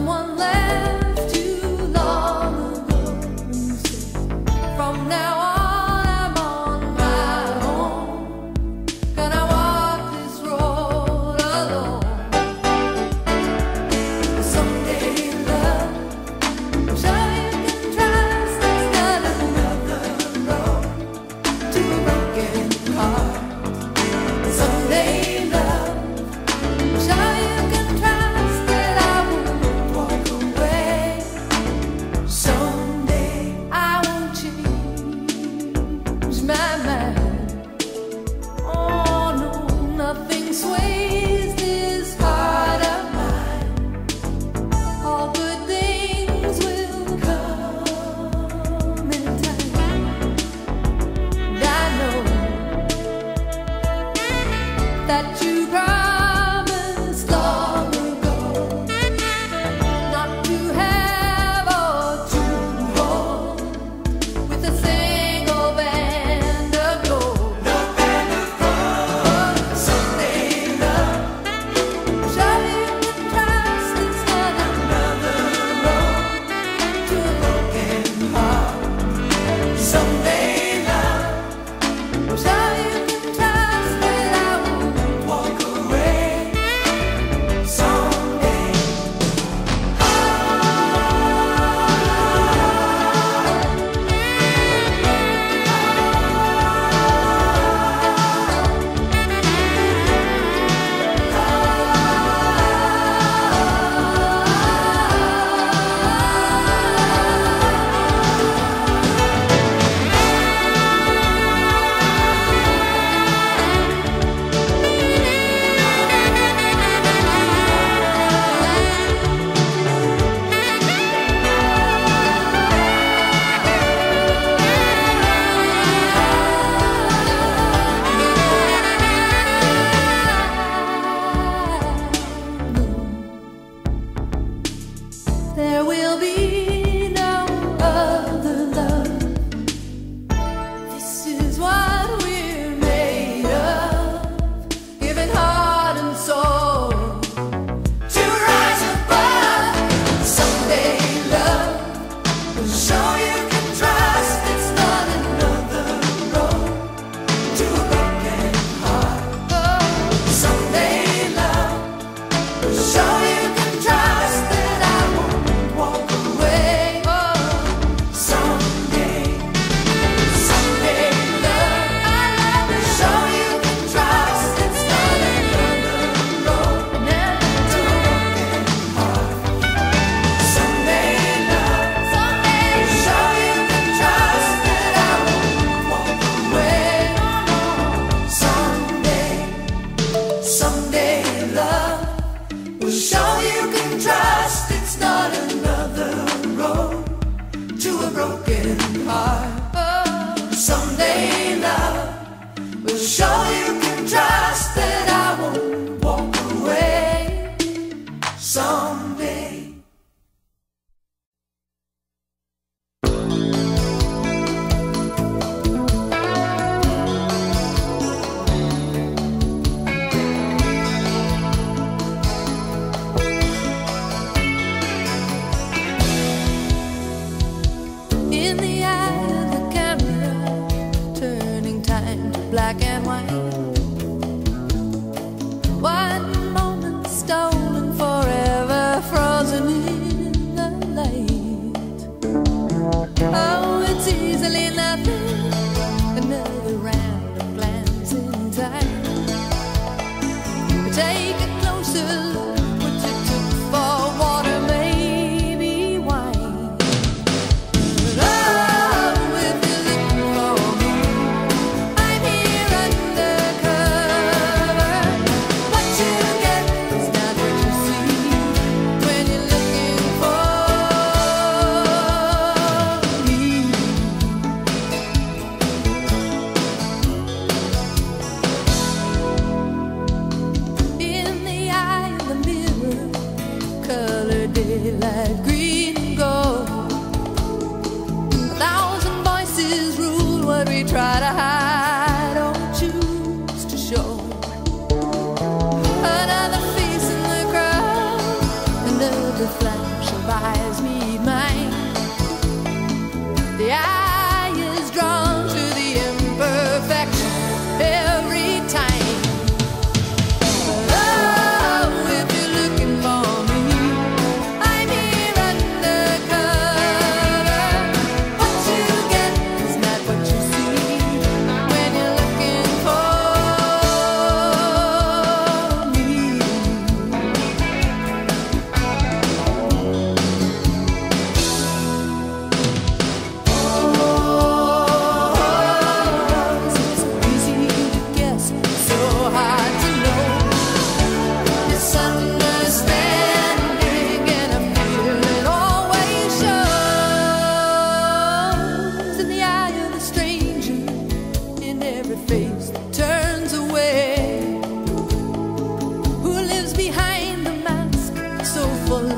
the flash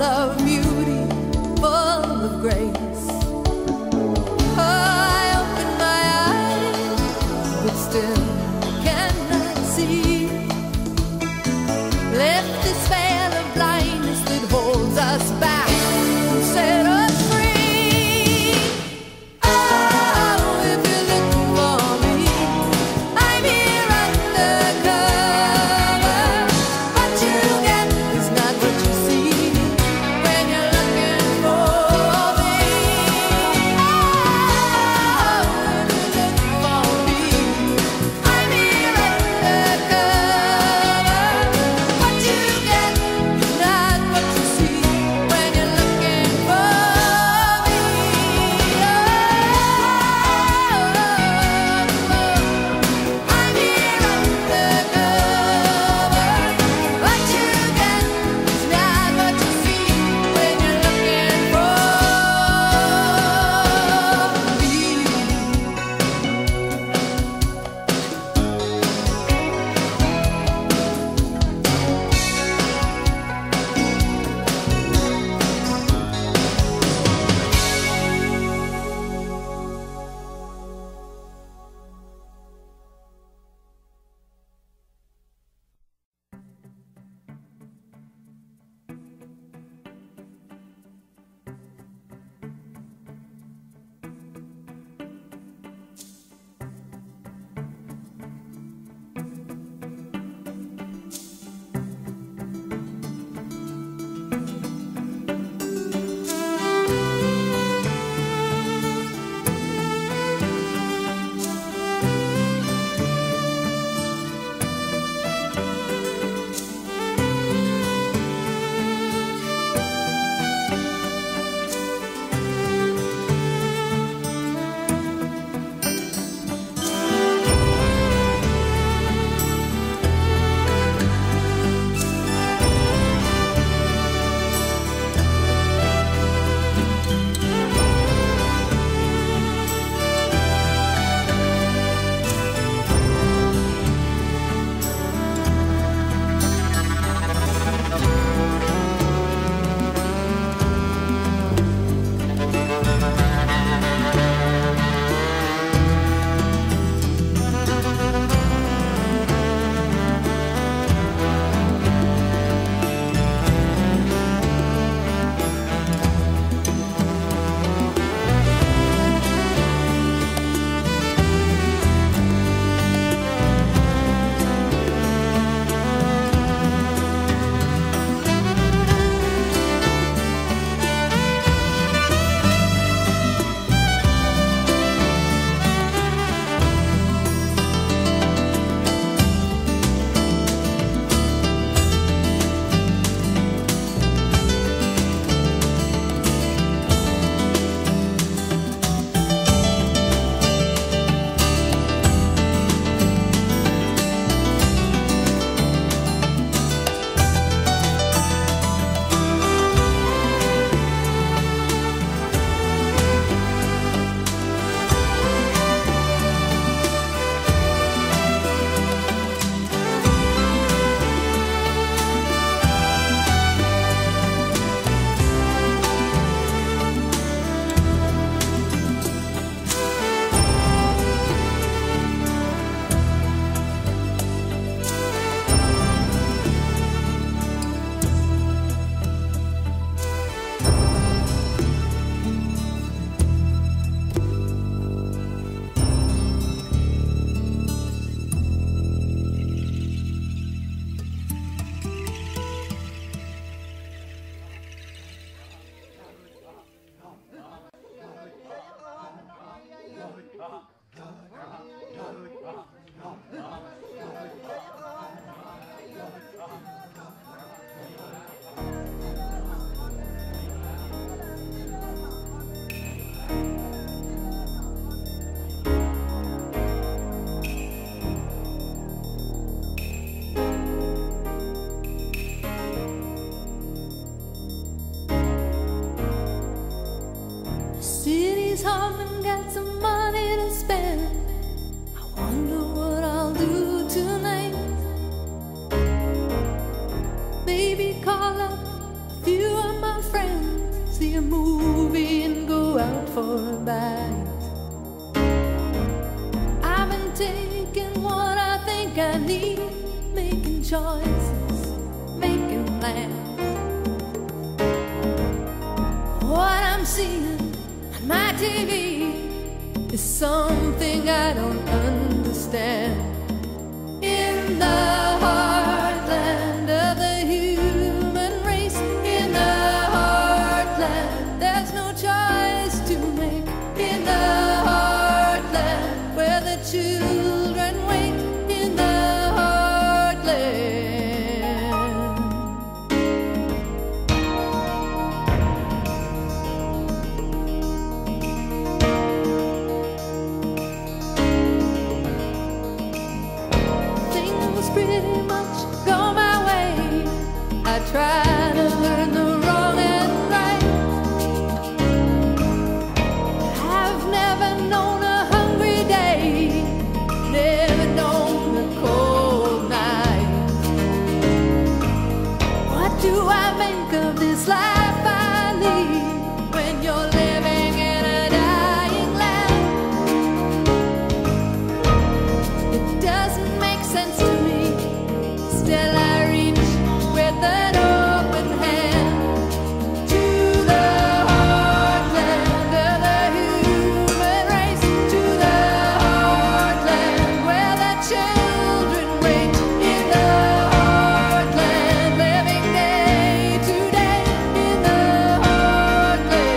of beauty, full of grace. I open my eyes, but still cannot see. Lift this veil of blindness that holds us back and set us free. Oh, if you're looking for me, I'm here undercover. What you get is not what you see when you're looking for me. Oh, if you're looking for me, I'm here undercover. What you get is not what you see when you're looking for me. I'm here undercover. What you get is not what you see when you're looking for me. Call up a few of my friends, see a movie and go out for a bite. I've been taking what I think I need, making choices, making plans. What I'm seeing on my TV is something I don't understand. In the heartland of the human race, in the heartland, there's no choice to make. In the heartland, where the children wait, in the heartland. Things pretty much go my way. I try to learn the wrong and right. I've never known a hungry day, never known a cold night. What do I make of this life I lead when you're living in a dying land? It doesn't make sense to me. Still I reach with an open hand to the heartland of the human race, to the heartland where the children wait, in the heartland, living day to day, in the heartland.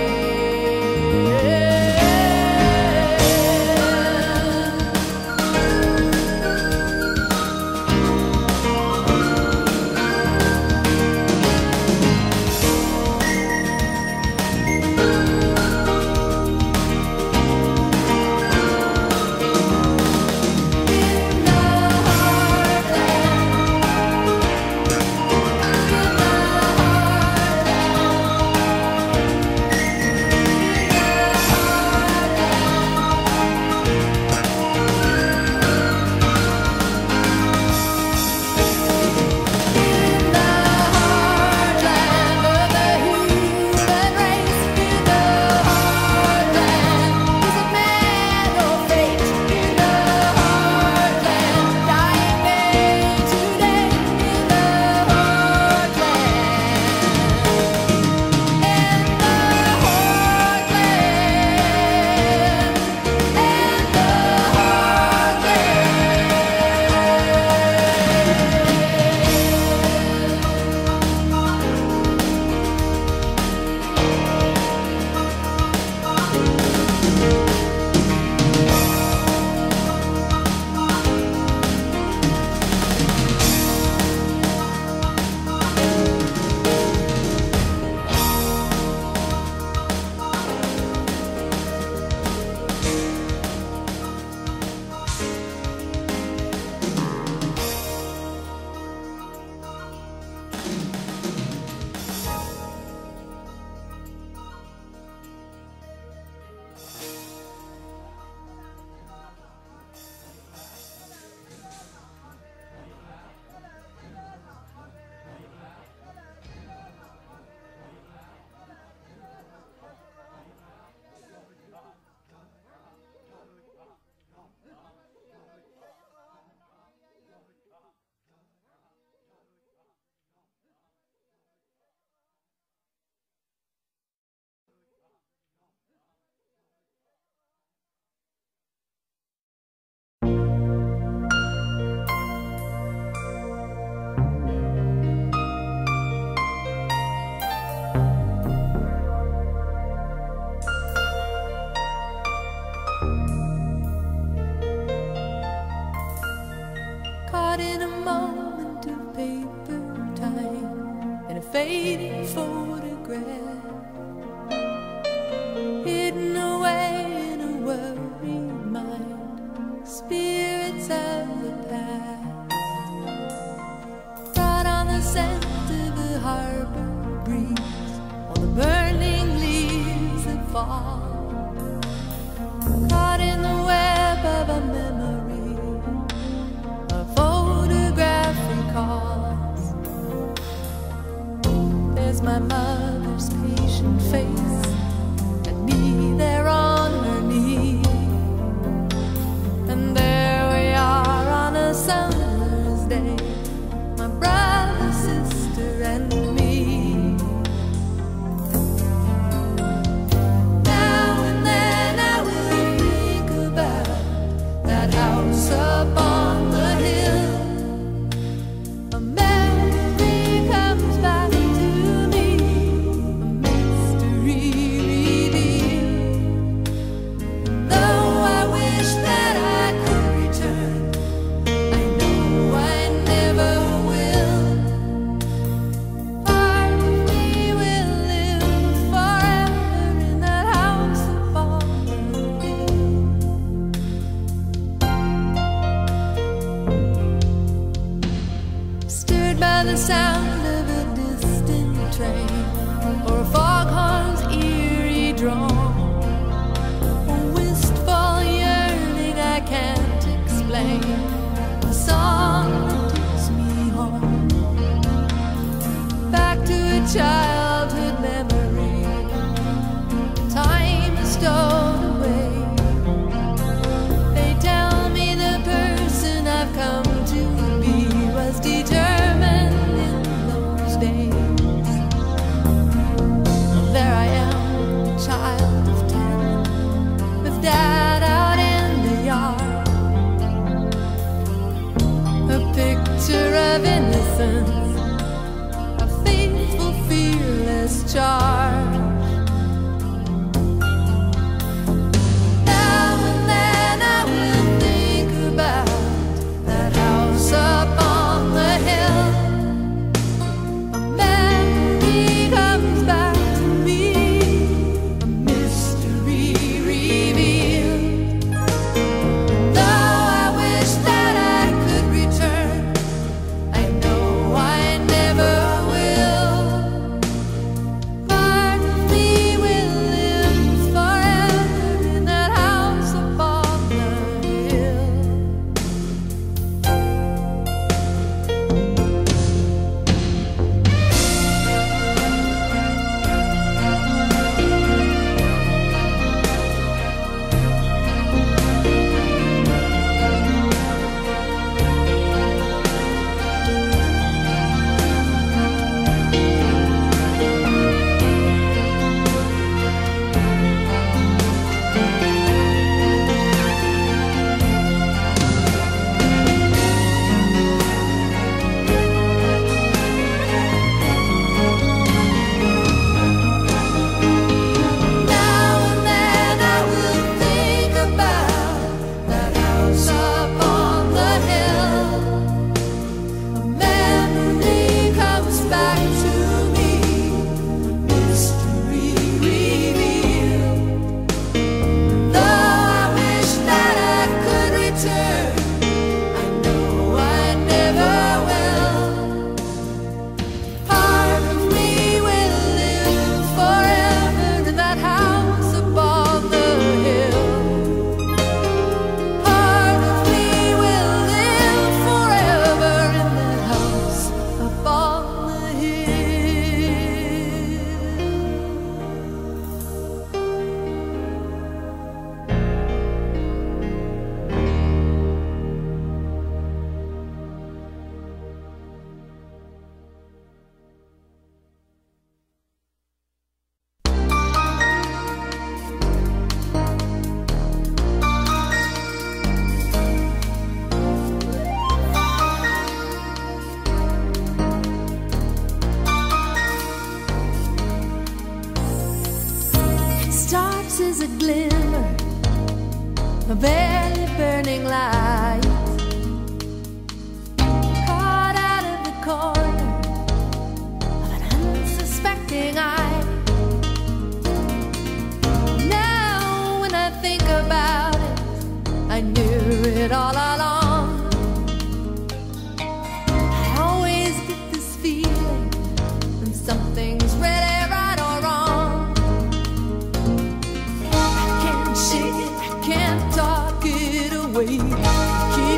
Caught in a moment of paper time, in a fading photograph, hidden away in a worried mind, spirits of the past. Caught on the scent of a harbor breeze, on the burning leaves that fall, caught in the web of a memory, a photograph recalls. There's my mother mother's patient face at me there on her knee. And there we are on a summer's day, my brother, sister, and me. Now and then I will think about that house up on the hill. A memory comes back to me, a mystery revealed. Though I wish that I could return, I know I never will. Part of me will live forever in that house upon the hill. Stirred by the sound of a distant train or a foghorn's eerie drone, a wistful yearning I can't explain, a song that takes me home, back to a childhood memory. Time is stowed away. They tell me the person I've come to be was determined in those days. There I am, child of 10, with dad out in the yard, a picture of innocence, a faithful, fearless charge. Now and then I will think about that house up on the hill. A memory comes back to me, a mystery revealed. Though I wish that I could return, I know I never will. Part of me will live forever in that house upon the hill. Now and then I will think about that house up on the hill. A memory comes back to me, mystery revealed. Though I wish that I could return, I know I never will. Part of me will live forever in that house upon the hill. Part of me will live forever in that house upon the hill. It starts as a glimmer, a barely burning light, caught out of the corner of an unsuspecting eye. Now when I think about it, I knew it all along. I always get this feeling when something's really right or wrong. I can't shake it, I can't talk it away.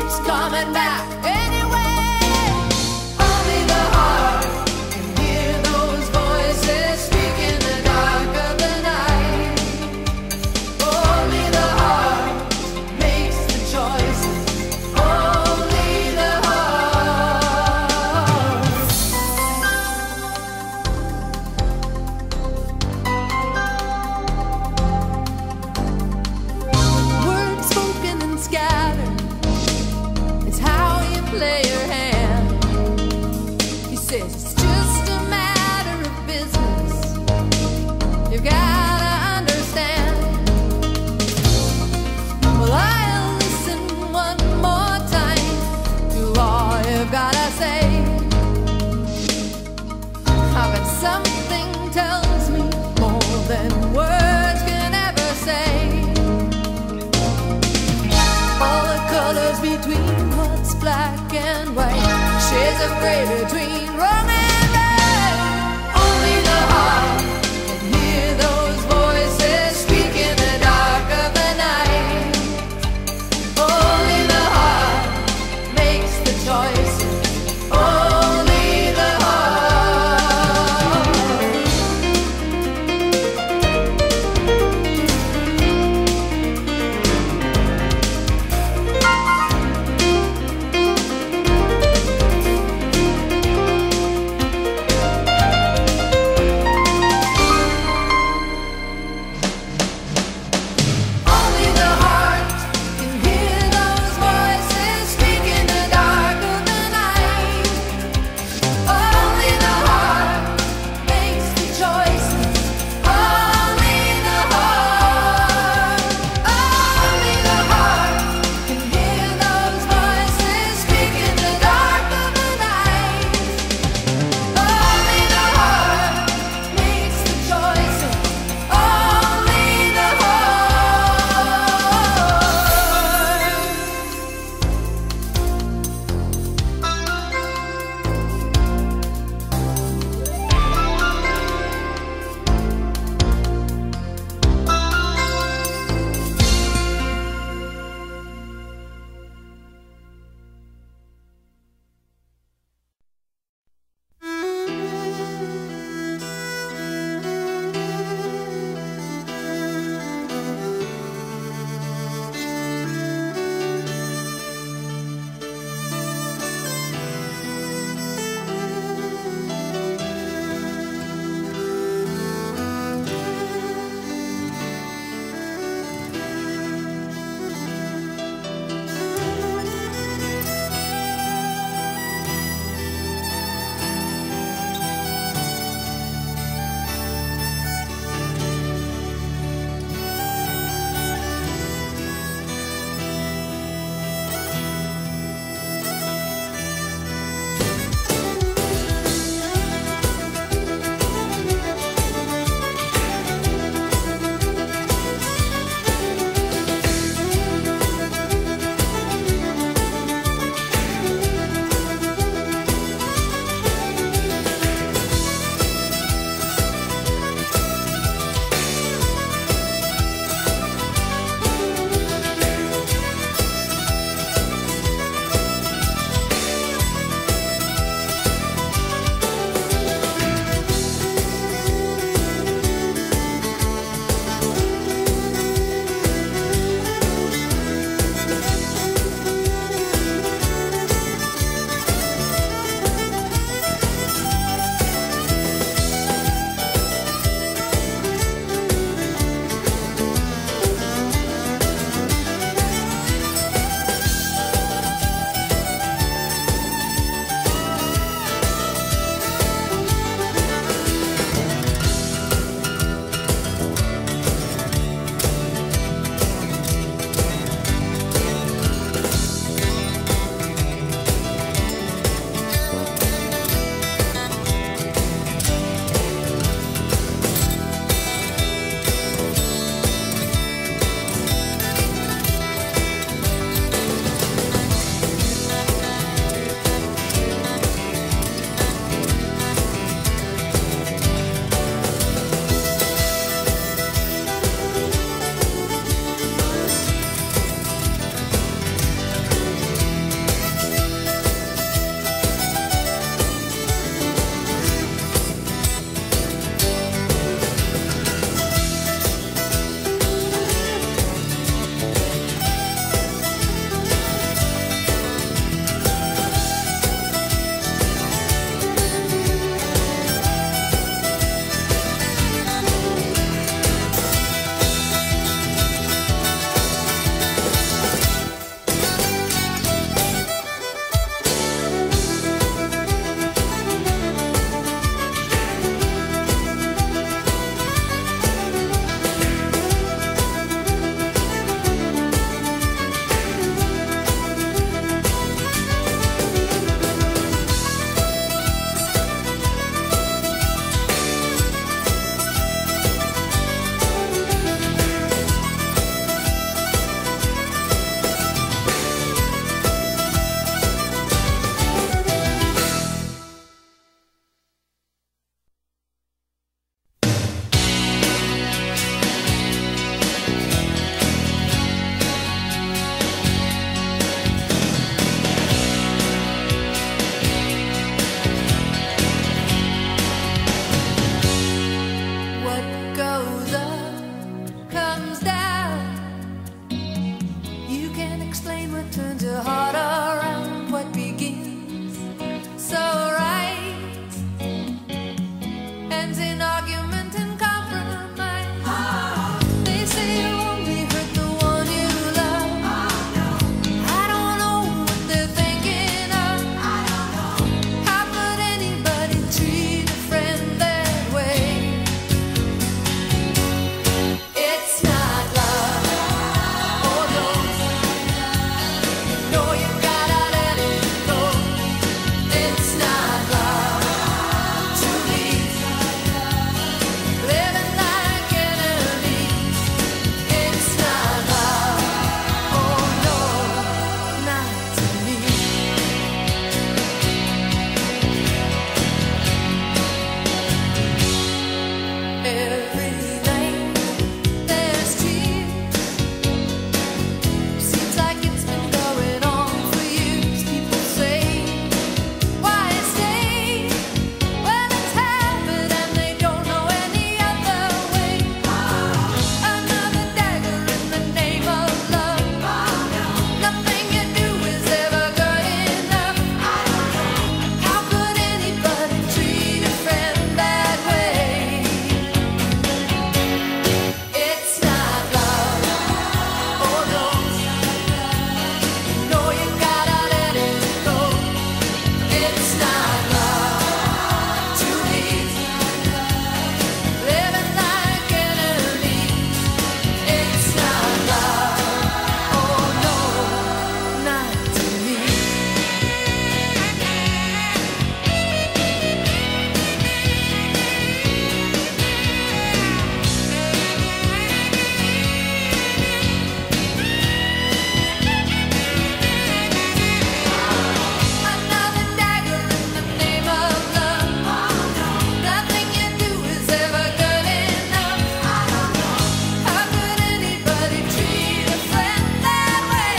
separate between wrong and right. Only the heart can hear those voices speak in the dark of the night. Only the heart makes the choices. Only the goes up, comes down. You can't explain what turns your heart around, what begins so right ends in argument and compromise. They say you only hurt the one you love. I don't know what they're thinking of. How could anybody treat a friend that way? It's not love. Oh no, you know you gotta let it go. It's not love to me. Living like enemies. It's not love. Oh no, not to me. Every night there's tears. Seems like it's been going on for years. People say, why stay? Well, it's happened and they don't know any other way. Another dagger in the name of love. Nothing you do is ever good enough. How could anybody treat a friend that way? It's not love. Oh no, you know you gotta let it go. It's not love to me. Living like enemies. It's not love. Oh no, not to me. Another dagger in the name of love. Nothing you do is ever good enough. How could anybody treat a friend that way?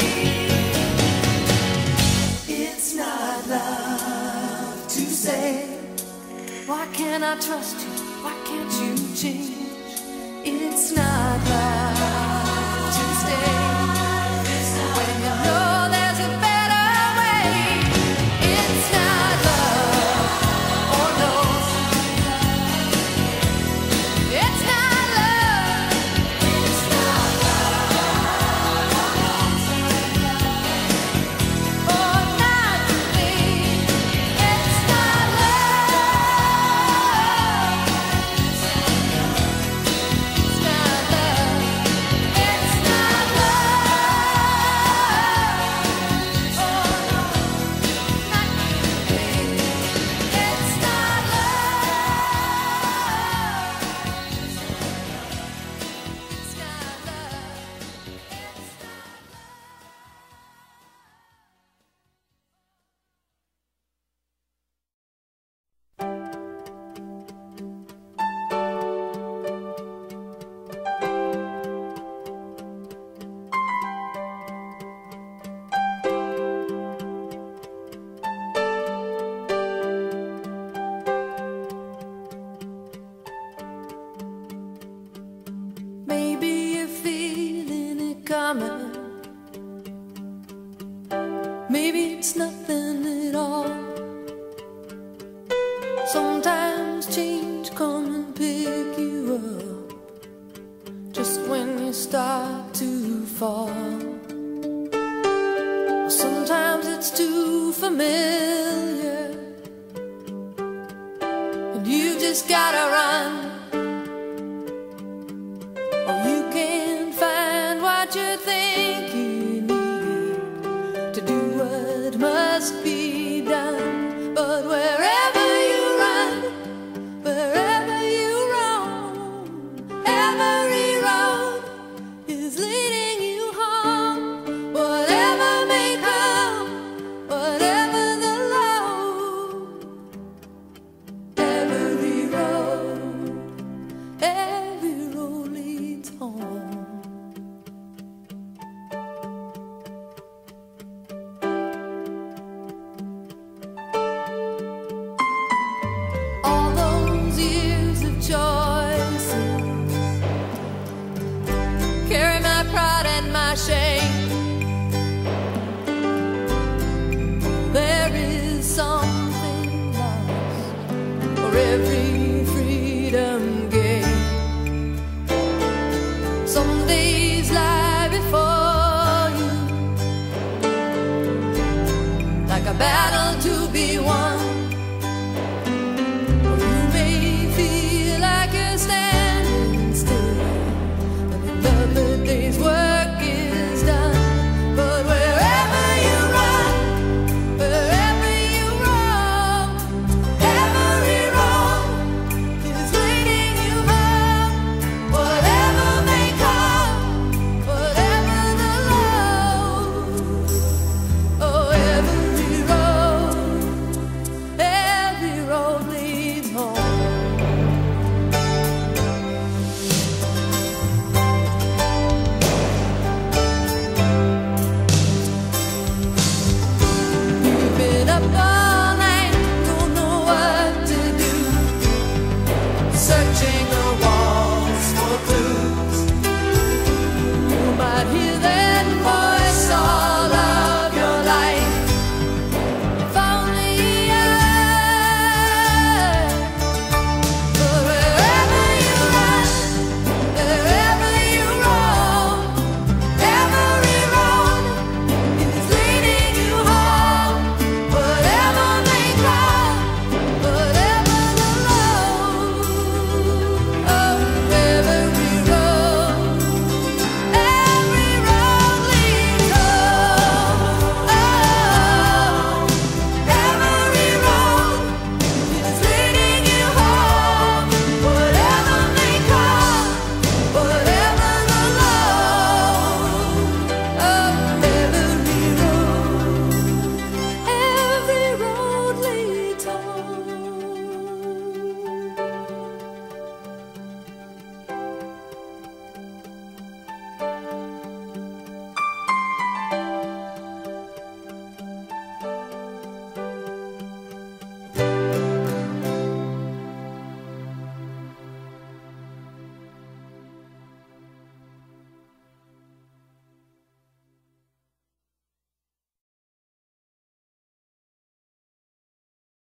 It's not love to say, why can't I trust you? Why can't you change? It's not love to stay when you know there's a better way. It's not love. Oh no, it's not love. It's not love. Oh, not to me. It's not love. It's not love. It's not love. Oh no, not to me. It's not love. It's not Maybe you're feeling it coming. Maybe it's nothing at all. Sometimes change come and pick you up just when you start to fall. Sometimes it's too familiar.